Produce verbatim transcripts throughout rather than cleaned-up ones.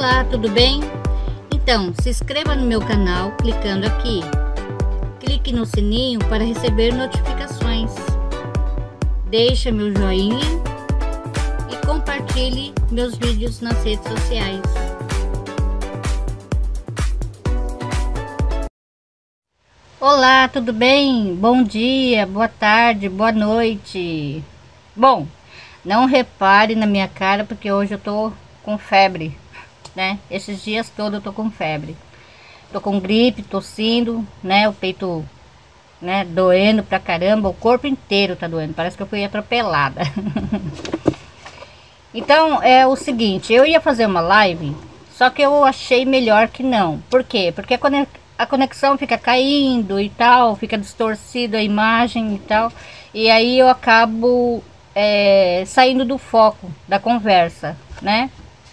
Olá, tudo bem? Então, se inscreva no meu canal clicando aqui. Clique no sininho para receber notificações. Deixe meu joinha e compartilhe meus vídeos nas redes sociais. Olá, tudo bem? Bom dia, boa tarde, boa noite. Bom, não repare na minha cara porque hoje eu tô com febre, né? Esses dias todos eu tô com febre. Tô com gripe, tossindo, né? O peito, né, doendo pra caramba, o corpo inteiro tá doendo. Parece que eu fui atropelada. Então, é o seguinte, eu ia fazer uma live, só que eu achei melhor que não. Por quê? Porque a conexão fica caindo e tal, fica distorcida a imagem e tal. E aí eu acabo é, saindo do foco da conversa, né?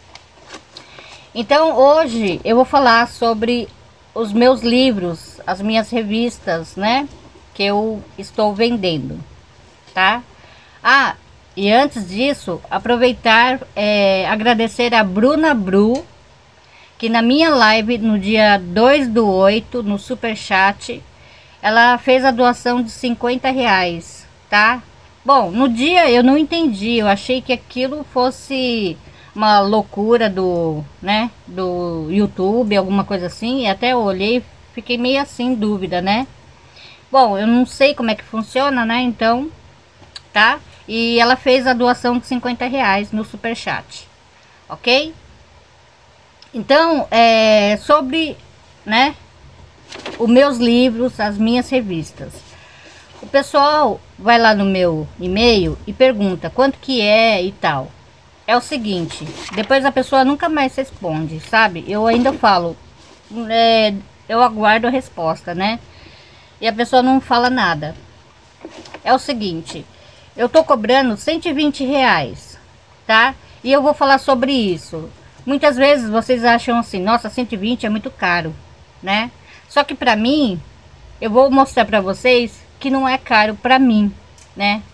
Então hoje eu vou falar sobre os meus livros, as minhas revistas, né, que eu estou vendendo, tá? Ah, e antes disso, aproveitar, é, agradecer a Bruna Bru, que na minha live no dia dois do oito, no Superchat, ela fez a doação de cinquenta reais, tá? Bom, no dia eu não entendi, eu achei que aquilo fosse uma loucura do, né, do YouTube, alguma coisa assim, e até eu olhei, fiquei meio assim em dúvida, né? Bom, eu não sei como é que funciona, né? Então, tá? E ela fez a doação de cinquenta reais no Superchat, ok? Então, é sobre, né, os meus livros, as minhas revistas. O pessoal vai lá no meu e-mail e pergunta quanto que é e tal. É o seguinte, depois a pessoa nunca mais responde, sabe? Eu ainda falo, é, eu aguardo a resposta, né? E a pessoa não fala nada. É o seguinte, eu tô cobrando cento e vinte reais, tá? E eu vou falar sobre isso. Muitas vezes vocês acham assim, nossa, cento e vinte é muito caro, né? Só que pra mim, eu vou mostrar pra vocês que não é caro pra mim, né?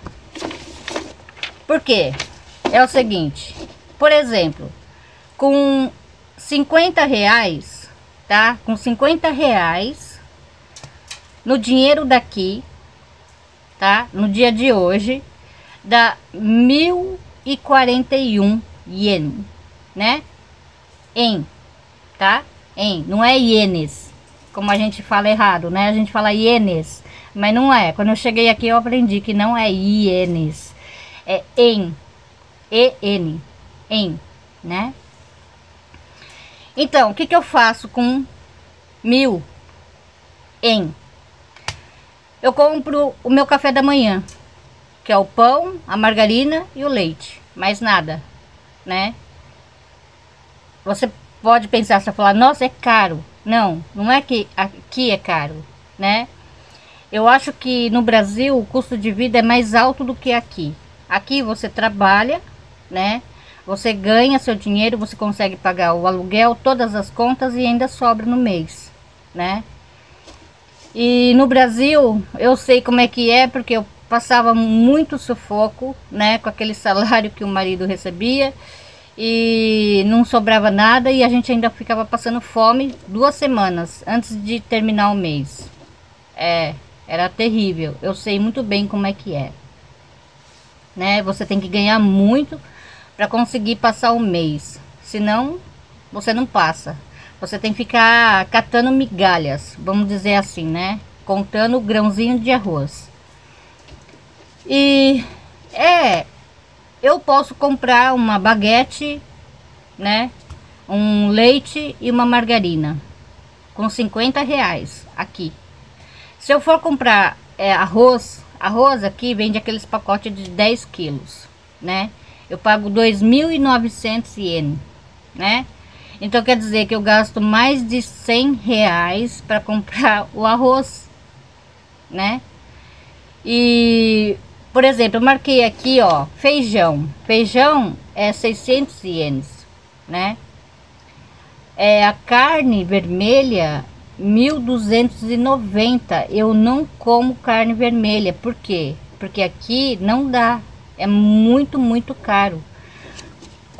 Por quê? É o seguinte, por exemplo, com cinquenta reais, tá? Com cinquenta reais, no dinheiro daqui, tá? No dia de hoje, dá mil e quarenta e um ienes, né? Em, tá? Em, não é ienes, como a gente fala errado, né? A gente fala ienes, mas não é. Quando eu cheguei aqui eu aprendi que não é ienes, é em. E-N, em, né? Então, o que que eu faço com mil em? Eu compro o meu café da manhã, que é o pão, a margarina e o leite, mais nada, né? Você pode pensar, você falar, nossa, é caro. Não, não é que aqui é caro, né? Eu acho que no Brasil o custo de vida é mais alto do que aqui. Aqui você trabalha, né? Você ganha seu dinheiro, você consegue pagar o aluguel, todas as contas e ainda sobra no mês, né? E no Brasil, eu sei como é que é, porque eu passava muito sufoco, né? Com aquele salário que o marido recebia e não sobrava nada e a gente ainda ficava passando fome duas semanas antes de terminar o mês. É, era terrível. Eu sei muito bem como é que é, né? Você tem que ganhar muito para conseguir passar o mês, senão você não passa. Você tem que ficar catando migalhas, vamos dizer assim, né? Contando o grãozinho de arroz. E é, eu posso comprar uma baguete, né? Um leite e uma margarina com cinquenta reais aqui. Se eu for comprar é, arroz, arroz aqui vende aqueles pacotes de dez quilos, né? Eu pago dois mil e novecentos ienes, né? Então quer dizer que eu gasto mais de cem reais para comprar o arroz, né? E, por exemplo, eu marquei aqui, ó, feijão. Feijão é seiscentos ienes, né? É a carne vermelha mil duzentos e noventa. Eu não como carne vermelha. Por quê? Porque aqui não dá. É muito, muito caro.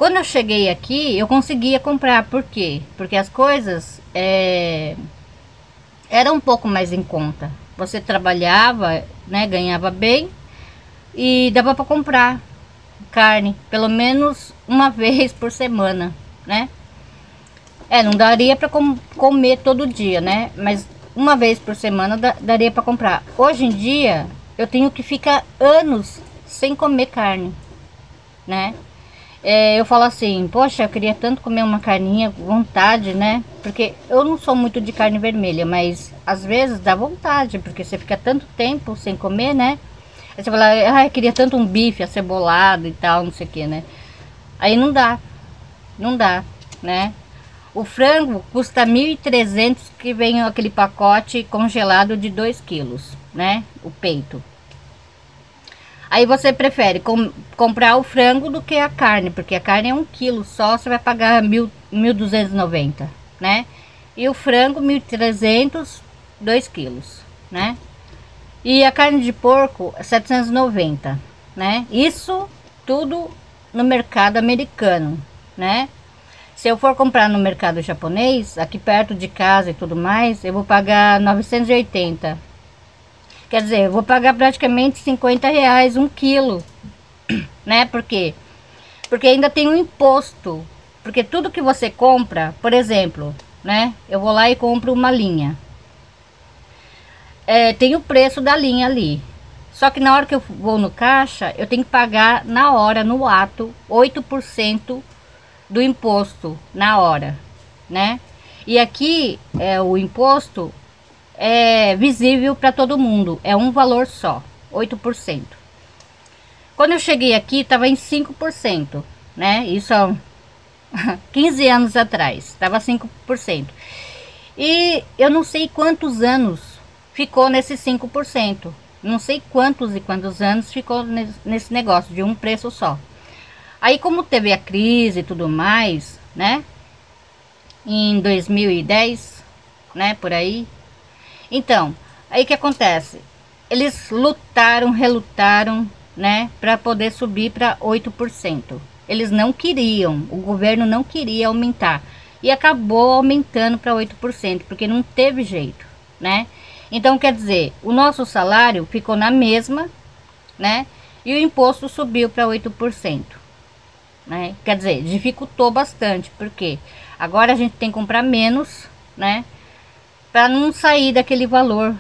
Quando eu cheguei aqui, eu conseguia comprar. Por quê? Porque as coisas é, eram um pouco mais em conta. Você trabalhava, né, ganhava bem e dava para comprar carne, pelo menos uma vez por semana, né? É, não daria para com, comer todo dia, né? Mas uma vez por semana da, daria para comprar. Hoje em dia, eu tenho que ficar anos sem comer carne, né? É, eu falo assim, poxa, eu queria tanto comer uma carninha, vontade, né? Porque eu não sou muito de carne vermelha, mas às vezes dá vontade, porque você fica tanto tempo sem comer, né? Aí você fala, ah, eu queria tanto um bife acebolado e tal, não sei o que, né? Aí não dá, não dá, né? O frango custa mil e trezentos, que vem aquele pacote congelado de dois quilos, né? O peito. Aí você prefere com, comprar o frango do que a carne, porque a carne é um quilo só, você vai pagar mil, mil duzentos e noventa, né? E o frango mil e trezentos, dois quilos, né? E a carne de porco setecentos e noventa, né? Isso tudo no mercado americano, né? Se eu for comprar no mercado japonês, aqui perto de casa e tudo mais, eu vou pagar novecentos e oitenta. Quer dizer, eu vou pagar praticamente cinquenta reais um quilo, né? Por quê? Porque ainda tem um imposto. Porque tudo que você compra, por exemplo, né? Eu vou lá e compro uma linha. É, tem o preço da linha ali. Só que na hora que eu vou no caixa, eu tenho que pagar na hora, no ato, oito por cento do imposto na hora, né? E aqui é o imposto é visível para todo mundo, é um valor só, oito por cento. Quando eu cheguei aqui, estava em cinco por cento, né? Isso há quinze anos atrás, estava cinco por cento. E eu não sei quantos anos ficou nesse cinco por cento. Não sei quantos e quantos anos ficou nesse negócio de um preço só. Aí, como teve a crise e tudo mais, né? Em dois mil e dez, né? Por aí. Então, aí que acontece? Eles lutaram, relutaram, né? Para poder subir para oito por cento. Eles não queriam, o governo não queria aumentar. E acabou aumentando para oito por cento, porque não teve jeito, né? Então, quer dizer, o nosso salário ficou na mesma, né? E o imposto subiu para oito por cento. Né? Quer dizer, dificultou bastante, porque agora a gente tem que comprar menos, né? Para não sair daquele valor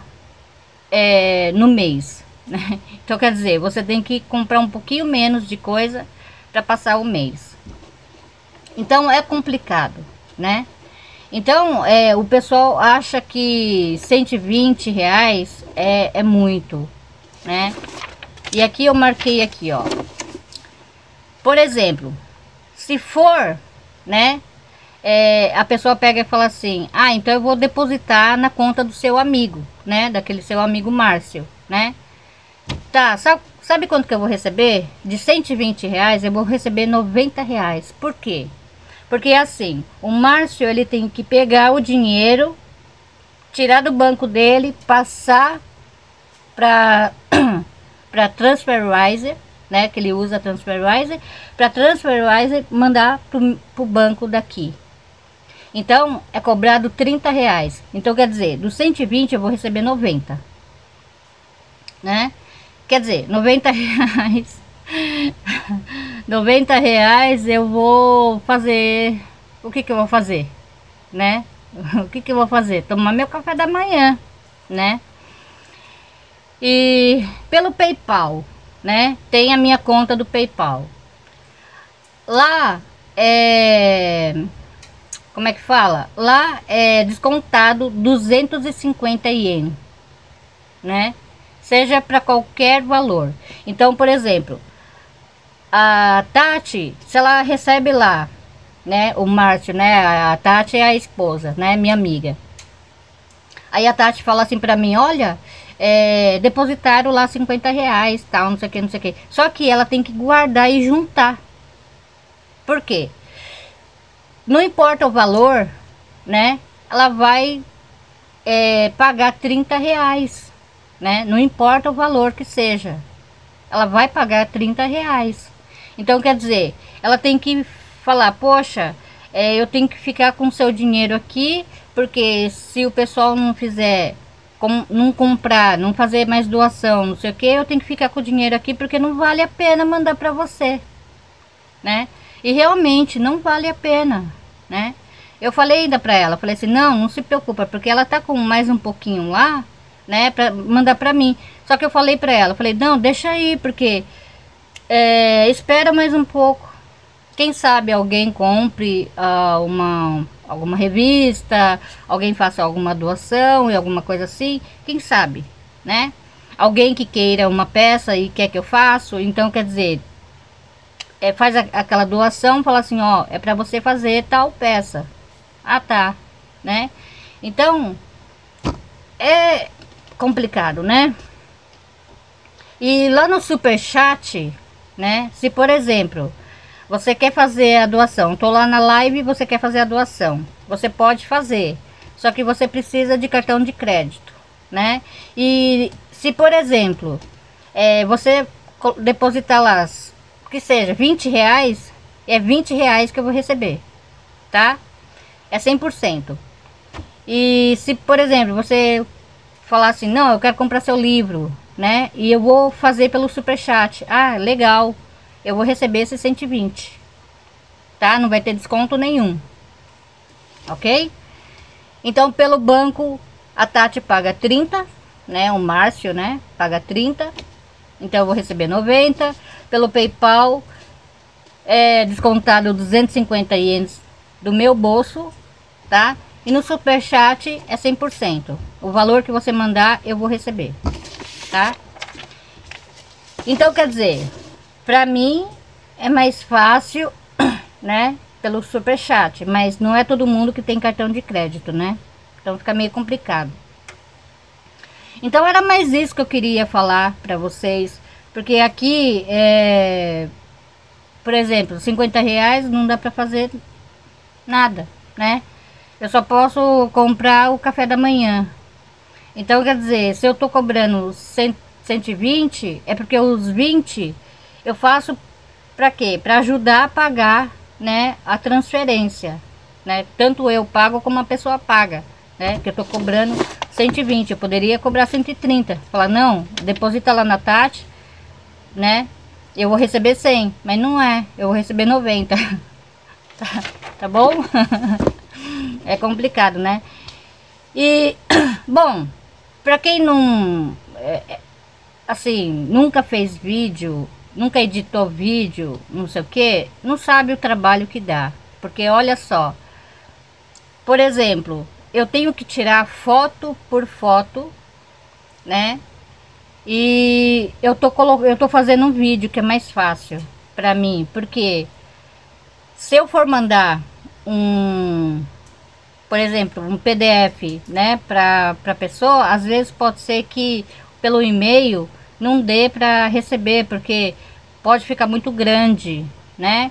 é, no mês, né? Então, quer dizer, você tem que comprar um pouquinho menos de coisa para passar o mês. Então, é complicado, né? Então, é, o pessoal acha que cento e vinte reais é, é muito, né? E aqui eu marquei aqui, ó. Por exemplo, se for, né? É, a pessoa pega e fala assim, ah, então eu vou depositar na conta do seu amigo, né? Daquele seu amigo Márcio, né? Tá, sabe, sabe quanto que eu vou receber? De cento e vinte reais eu vou receber noventa reais. Por quê? Porque assim, o Márcio ele tem que pegar o dinheiro, tirar do banco dele, passar para para Transferwise, né, que ele usa Transferwise, para Transferwise mandar pro, pro banco daqui. Então, é cobrado trinta reais. Então, quer dizer, dos cento e vinte eu vou receber noventa. Né? Quer dizer, noventa reais. noventa reais eu vou fazer... O que que eu vou fazer? Né? O que que eu vou fazer? Tomar meu café da manhã, né? E pelo PayPal, né? Tem a minha conta do PayPal. Lá é... Como é que fala? Lá é descontado duzentos e cinquenta ienes, né? Seja para qualquer valor. Então, por exemplo, a Tati, se ela recebe lá, né? O Márcio, né? A Tati é a esposa, né? Minha amiga. Aí a Tati fala assim para mim, olha... É, depositaram lá cinquenta reais, tal, não sei o que, não sei o que. Só que ela tem que guardar e juntar. Por quê? Não importa o valor, né? Ela vai é, pagar trinta reais, né? Não importa o valor que seja. Ela vai pagar trinta reais. Então, quer dizer, ela tem que falar, poxa, é, eu tenho que ficar com o seu dinheiro aqui, porque se o pessoal não fizer, com, não comprar, não fazer mais doação, não sei o que, eu tenho que ficar com o dinheiro aqui, porque não vale a pena mandar para você, né? E realmente não vale a pena, né? Eu falei ainda para ela, falei assim, não, não se preocupa, porque ela tá com mais um pouquinho lá, né, para mandar para mim. Só que eu falei para ela, falei, não, deixa aí, porque é, espera mais um pouco. Quem sabe alguém compre uh, uma alguma revista, alguém faça alguma doação e alguma coisa assim, quem sabe, né? Alguém que queira uma peça e quer que eu faça, então quer dizer, é, faz a, aquela doação, fala assim, ó, é para você fazer tal peça. Ah, tá, né? Então é complicado, né? E lá no Superchat, né? Se por exemplo você quer fazer a doação, tô lá na live e você quer fazer a doação, você pode fazer, só que você precisa de cartão de crédito, né? E se por exemplo é, você depositar lá, que seja vinte reais, é vinte reais que eu vou receber, tá? É cem por cento. E se por exemplo você falar assim, não, eu quero comprar seu livro, né? E eu vou fazer pelo Superchat, ah, legal, eu vou receber esses cento e vinte, tá? Não vai ter desconto nenhum, ok? Então pelo banco a Tati paga trinta, né? O Márcio, né? Paga trinta, então eu vou receber noventa. Pelo PayPal é descontado duzentos e cinquenta ienes do meu bolso, tá? E no Superchat é cem por cento. O valor que você mandar eu vou receber, tá? Então quer dizer, pra mim é mais fácil, né, pelo Superchat, mas não é todo mundo que tem cartão de crédito, né? Então fica meio complicado. Então era mais isso que eu queria falar pra vocês, porque aqui é, por exemplo, cinquenta reais não dá pra fazer nada, né? Eu só posso comprar o café da manhã. Então quer dizer, se eu tô cobrando cem, cento e vinte, é porque os vinte eu faço para quê? Para ajudar a pagar, né, a transferência, né? Tanto eu pago como a pessoa paga, né? Que eu tô cobrando cento e vinte, eu poderia cobrar cento e trinta. Falar, não, deposita lá na Tati, né? Eu vou receber cem, mas não é, eu vou receber noventa. tá, tá bom? É complicado, né? E, bom, pra quem não, é, assim, nunca fez vídeo, nunca editou vídeo, não sei o que, não sabe o trabalho que dá. Porque olha só, por exemplo, eu tenho que tirar foto por foto, né? E eu tô, colo eu tô fazendo um vídeo que é mais fácil pra mim, porque se eu for mandar um, por exemplo, um P D F, né, para para pessoa, às vezes pode ser que pelo e-mail não dê para receber, porque pode ficar muito grande, né?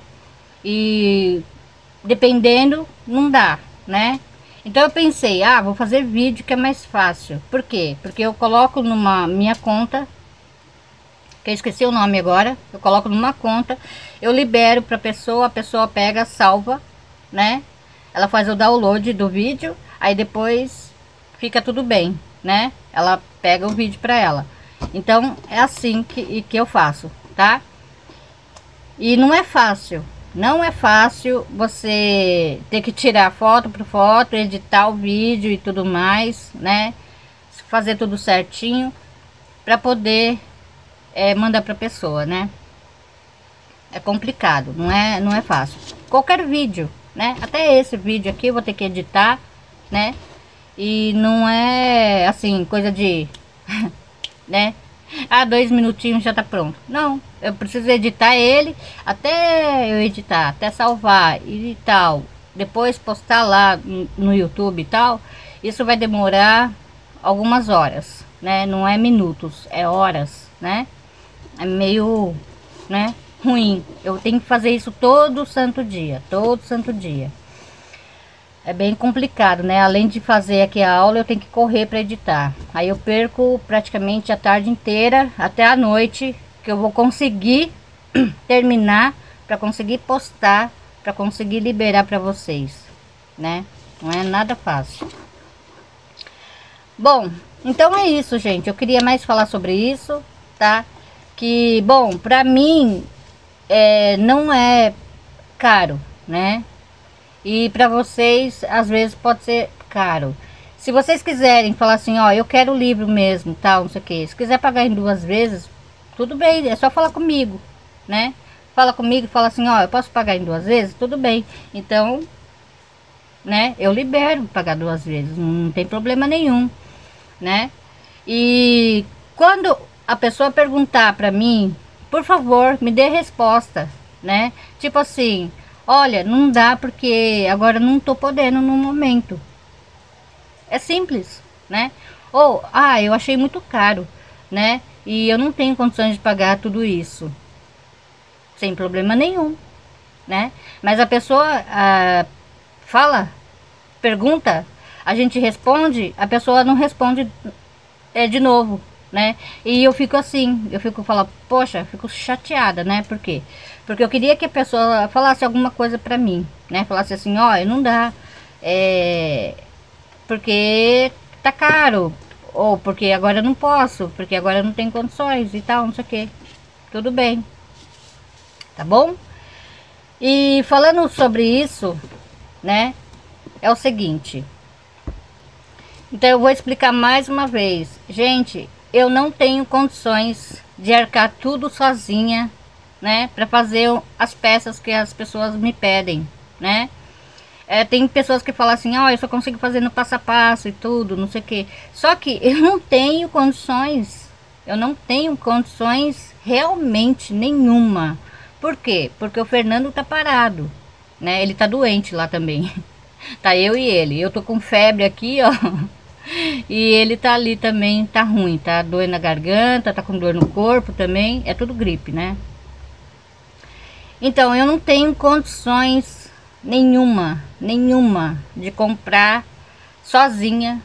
E dependendo, não dá, né? Então eu pensei, ah, vou fazer vídeo que é mais fácil. Por quê? Porque eu coloco numa minha conta, que eu esqueci o nome agora, eu coloco numa conta, eu libero para pessoa, a pessoa pega, salva, né? Ela faz o download do vídeo, aí depois fica tudo bem, né? Ela pega o vídeo para ela. Então é assim que, que eu faço, tá? E não é fácil, não é fácil você ter que tirar foto por foto, editar o vídeo e tudo mais, né? Fazer tudo certinho para poder é, mandar para pessoa, né? É complicado, não é, não é fácil. Qualquer vídeo, né? Até esse vídeo aqui eu vou ter que editar, né? E não é assim, coisa de, né? Ah, dois minutinhos já tá pronto. Não, eu preciso editar ele, até eu editar, até salvar e tal. Depois postar lá no YouTube e tal. Isso vai demorar algumas horas, né? Não é minutos, é horas, né? É meio, né, ruim. Eu tenho que fazer isso todo santo dia, todo santo dia. É bem complicado, né? Além de fazer aqui a aula, eu tenho que correr para editar. Aí eu perco praticamente a tarde inteira, até a noite, que eu vou conseguir terminar para conseguir postar para conseguir liberar para vocês, né? Não é nada fácil. Bom, então é isso, gente. Eu queria mais falar sobre isso, tá? Que, bom, pra mim, é, não é caro, né? E pra vocês, às vezes, pode ser caro. Se vocês quiserem falar assim, ó, eu quero o livro mesmo, tal, não sei o que. Se quiser pagar em duas vezes, tudo bem, é só falar comigo, né? Fala comigo e fala assim, ó, eu posso pagar em duas vezes? Tudo bem. Então, né, eu libero pagar duas vezes, não tem problema nenhum, né? E quando a pessoa perguntar para mim, por favor, me dê resposta, né? Tipo assim, olha, não dá porque agora não tô podendo no momento. É simples, né? Ou, ah, eu achei muito caro, né? E eu não tenho condições de pagar tudo isso. Sem problema nenhum, né? Mas a pessoa ah, fala, pergunta, a gente responde, a pessoa não responde é, de novo, né? E eu fico assim, eu fico falando, poxa, fico chateada, né? Por quê? Porque eu queria que a pessoa falasse alguma coisa pra mim, né? Falasse assim, ó, não dá, é, porque tá caro, ou porque agora eu não posso, porque agora eu não tenho condições e tal, não sei o que. Tudo bem, tá bom? E falando sobre isso, né? É o seguinte. Então eu vou explicar mais uma vez. Gente, eu não tenho condições de arcar tudo sozinha, né? Para fazer as peças que as pessoas me pedem, né? É, tem pessoas que falam assim, ó, oh, eu só consigo fazer no passo a passo e tudo, não sei o que. Só que eu não tenho condições. Eu não tenho condições realmente nenhuma. Por quê? Porque o Fernando tá parado, né? Ele tá doente lá também. Tá eu e ele. Eu tô com febre aqui, ó. E ele tá ali também, tá ruim, tá doendo na garganta, tá com dor no corpo também, é tudo gripe, né? Então, eu não tenho condições nenhuma, nenhuma de comprar sozinha,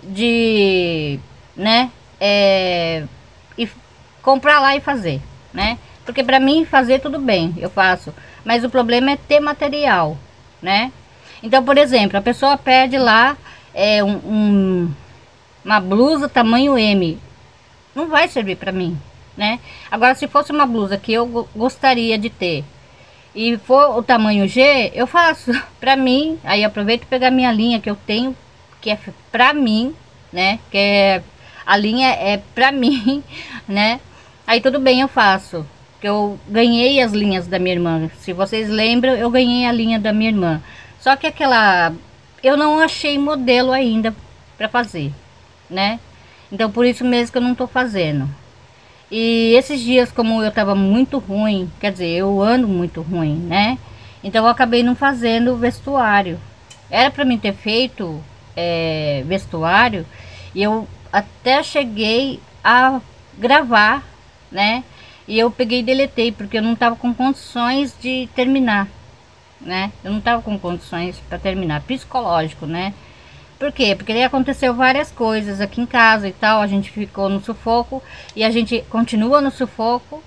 de, né, é, e comprar lá e fazer, né? Porque pra mim fazer tudo bem, eu faço, mas o problema é ter material, né? Então, por exemplo, a pessoa pede lá é, um, um, uma blusa tamanho M, não vai servir para mim, né? Agora, se fosse uma blusa que eu gostaria de ter e for o tamanho G, eu faço para mim. Aí aproveito e pegar minha linha que eu tenho, que é para mim, né? Que é a linha é para mim, né? Aí tudo bem, eu faço. Que eu ganhei as linhas da minha irmã. Se vocês lembram, eu ganhei a linha da minha irmã. Só que aquela eu não achei modelo ainda para fazer, né? Então por isso mesmo que eu não tô fazendo. E esses dias, como eu tava muito ruim, quer dizer, eu ando muito ruim, né? Então eu acabei não fazendo vestuário. Era para mim ter feito é, vestuário, e eu até cheguei a gravar, né? E eu peguei e deletei porque eu não tava com condições de terminar, né? Eu não tava com condições para terminar, psicológico, né? Por quê? Porque daí aconteceu várias coisas aqui em casa e tal, a gente ficou no sufoco e a gente continua no sufoco,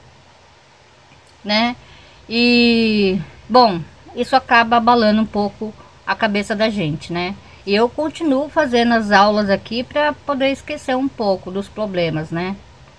né? E, bom, isso acaba abalando um pouco a cabeça da gente, né? E eu continuo fazendo as aulas aqui para poder esquecer um pouco dos problemas, né?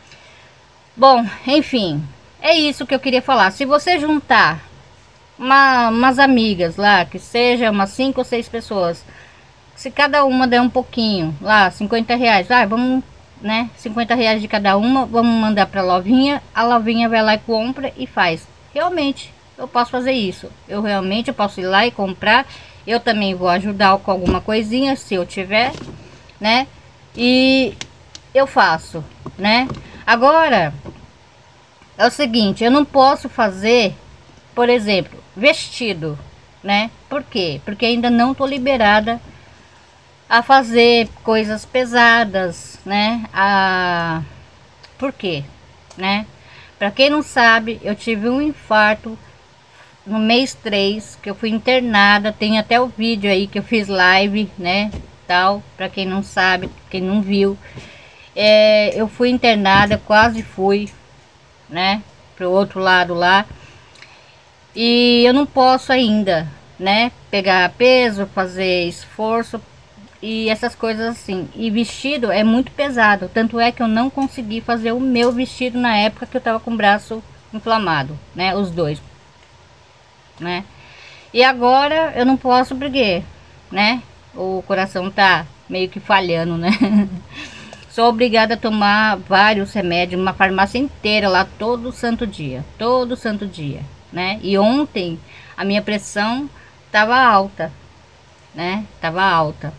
Bom, enfim, é isso que eu queria falar. Se você juntar uma, umas amigas lá, que seja umas cinco ou seis pessoas, se cada uma der um pouquinho, lá, cinquenta reais, ah, vamos, né, cinquenta reais de cada uma, vamos mandar pra Lovinha, a Lovinha vai lá e compra e faz. Realmente, eu posso fazer isso, eu realmente eu posso ir lá e comprar, eu também vou ajudar com alguma coisinha, se eu tiver, né, e eu faço, né. Agora, é o seguinte, eu não posso fazer, por exemplo, vestido, né, por quê? Porque ainda não tô liberada a fazer coisas pesadas, né? A... Por quê? Né? Para quem não sabe, eu tive um infarto no mês três, que eu fui internada, tem até o vídeo aí que eu fiz live, né? Tal, para quem não sabe, quem não viu. É, eu fui internada, quase fui, né? Pro outro lado lá. E eu não posso ainda, né, pegar peso, fazer esforço e essas coisas assim. E vestido é muito pesado, tanto é que eu não consegui fazer o meu vestido na época que eu tava com o braço inflamado, né, os dois, né. E agora eu não posso porque, né, o coração tá meio que falhando, né. Sou obrigada a tomar vários remédios, uma farmácia inteira lá todo santo dia, todo santo dia, né? E ontem a minha pressão tava alta, né? Tava alta.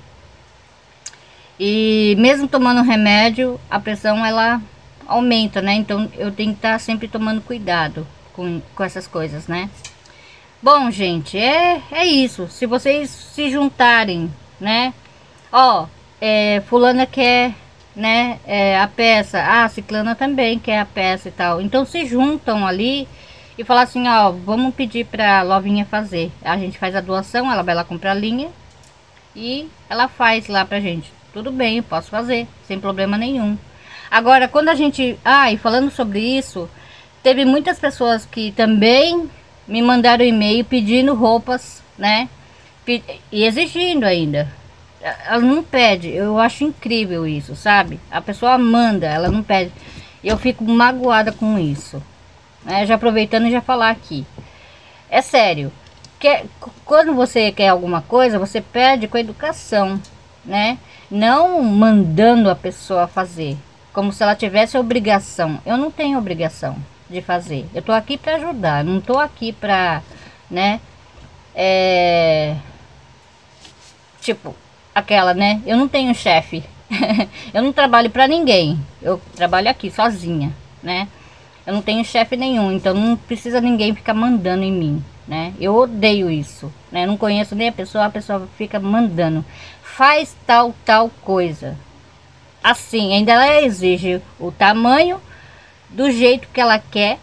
E mesmo tomando remédio, a pressão ela aumenta, né? Então eu tenho que estar sempre tomando cuidado com, com essas coisas, né? Bom, gente, é, é isso. Se vocês se juntarem, né? Ó, é, fulana quer, né, é, a peça, ah, ciclana também quer a peça e tal, então se juntam ali e falar assim, ó, vamos pedir pra Lovinha fazer, a gente faz a doação, ela vai lá comprar a linha e ela faz lá pra gente, tudo bem, eu posso fazer, sem problema nenhum. Agora, quando a gente, ah, e falando sobre isso, teve muitas pessoas que também me mandaram e-mail pedindo roupas, né, e exigindo ainda. Ela não pede, eu acho incrível isso, sabe? A pessoa manda, ela não pede. Eu fico magoada com isso, né? Já aproveitando e já falar aqui. É sério, quer, quando você quer alguma coisa, você pede com educação, né? Não mandando a pessoa fazer, como se ela tivesse obrigação. Eu não tenho obrigação de fazer. Eu tô aqui para ajudar, não tô aqui para, né? É... Tipo, aquela, né? Eu não tenho chefe. Eu não trabalho para ninguém. Eu trabalho aqui sozinha, né? Eu não tenho chefe nenhum, então não precisa ninguém ficar mandando em mim, né? Eu odeio isso, né? Eu não conheço nem a pessoa, a pessoa fica mandando. Faz tal, tal coisa. Assim, ainda ela exige o tamanho do jeito que ela quer.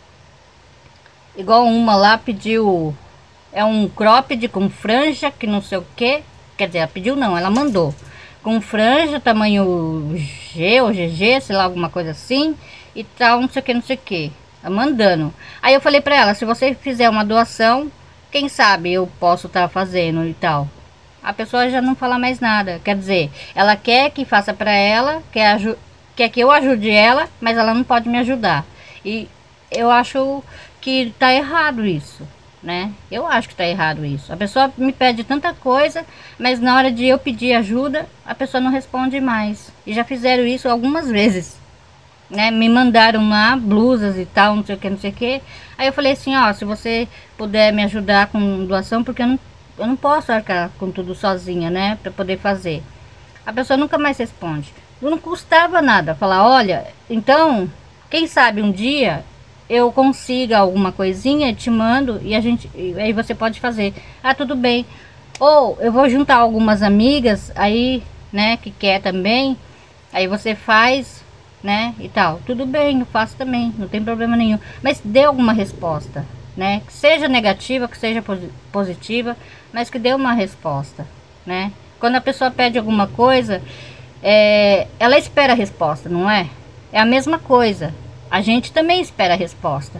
Igual uma lá pediu, é um cropped com franja, que não sei o que. Quer dizer, ela pediu não, ela mandou. Com franja, tamanho G ou G G, sei lá, alguma coisa assim. E tal, não sei o que, não sei o que. Mandando. Aí eu falei pra ela, se você fizer uma doação, quem sabe eu posso estar tá fazendo e tal. A pessoa já não fala mais nada. Quer dizer, ela quer que faça pra ela, quer, quer que eu ajude ela, mas ela não pode me ajudar. E eu acho que tá errado isso, né? Eu acho que tá errado isso. A pessoa me pede tanta coisa, mas na hora de eu pedir ajuda, a pessoa não responde mais. E já fizeram isso algumas vezes, né? Me mandaram lá blusas e tal, não sei o que, não sei o que. Aí eu falei assim, ó, se você puder me ajudar com doação, porque eu não, eu não posso arcar com tudo sozinha, né? Pra poder fazer. A pessoa nunca mais responde. Não custava nada falar, olha, então, quem sabe um dia eu consiga alguma coisinha, te mando e a gente, aí você pode fazer. Ah, tudo bem. Ou eu vou juntar algumas amigas aí, né, que quer também. Aí você faz, né, e tal. Tudo bem, eu faço também, não tem problema nenhum. Mas dê alguma resposta, né? Que seja negativa, que seja positiva, mas que dê uma resposta, né? Quando a pessoa pede alguma coisa, é, ela espera a resposta, não é? É a mesma coisa. A gente também espera a resposta,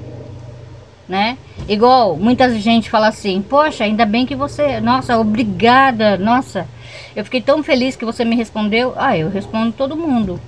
né? Igual muita gente fala assim, poxa, ainda bem que você, nossa, obrigada, nossa, eu fiquei tão feliz que você me respondeu. Ah, eu respondo todo mundo,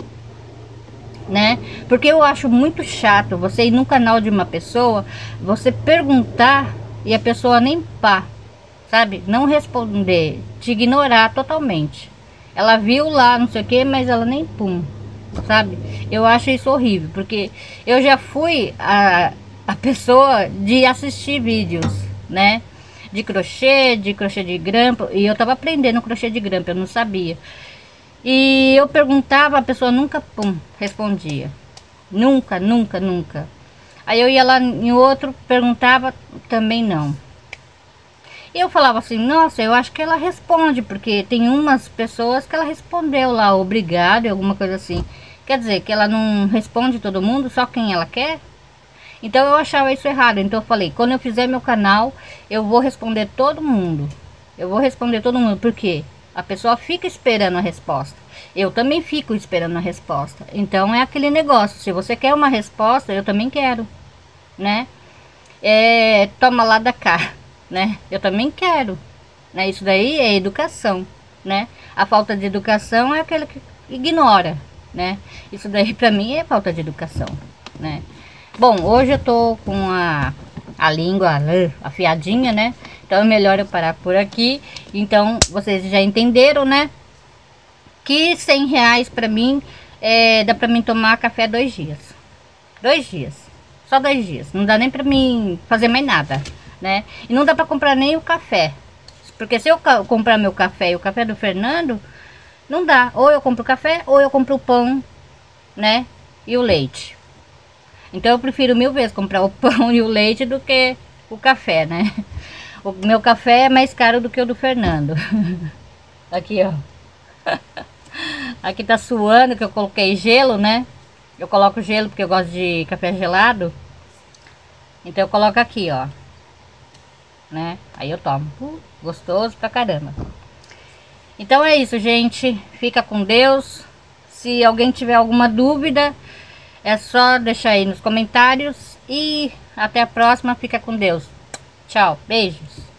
né? Porque eu acho muito chato você ir no canal de uma pessoa, você perguntar e a pessoa nem pá, sabe? Não responder, te ignorar totalmente. Ela viu lá, não sei o que, mas ela nem pum, sabe? Eu acho isso horrível, porque eu já fui a, a pessoa de assistir vídeos, né? De crochê, de crochê de grampo, e eu tava aprendendo crochê de grampo, eu não sabia. E eu perguntava, a pessoa nunca, pum, respondia. Nunca, nunca, nunca. Aí eu ia lá em outro, perguntava, também não. E eu falava assim, nossa, eu acho que ela responde, porque tem umas pessoas que ela respondeu lá, obrigado, alguma coisa assim. Quer dizer, que ela não responde todo mundo, só quem ela quer? Então eu achava isso errado. Então eu falei, quando eu fizer meu canal, eu vou responder todo mundo. Eu vou responder todo mundo, porque a pessoa fica esperando a resposta. Eu também fico esperando a resposta. Então é aquele negócio, se você quer uma resposta, eu também quero, né? é, toma lá da cá, né? Eu também quero, né? Isso daí é educação, né? A falta de educação é aquele que ignora, né? Isso daí pra mim é falta de educação, né? Bom, hoje eu tô com a, a língua uh, afiadinha, né? Então é melhor eu parar por aqui. Então vocês já entenderam, né? Que cem reais pra mim é, dá pra mim tomar café dois dias. Dois dias. Só dois dias. Não dá nem pra mim fazer mais nada, né? E não dá pra comprar nem o café. Porque se eu comprar meu café e o café do Fernando, não dá. Ou eu compro o café ou eu compro o pão, né? E o leite. Então eu prefiro mil vezes comprar o pão e o leite do que o café, né? O meu café é mais caro do que o do Fernando. Aqui, ó. Aqui tá suando que eu coloquei gelo, né? Eu coloco gelo porque eu gosto de café gelado. Então eu coloco aqui, ó. Né? Aí eu tomo. Uh, gostoso pra caramba. Então é isso, gente. Fica com Deus. Se alguém tiver alguma dúvida, é só deixar aí nos comentários. E até a próxima. Fica com Deus. Tchau. Beijos.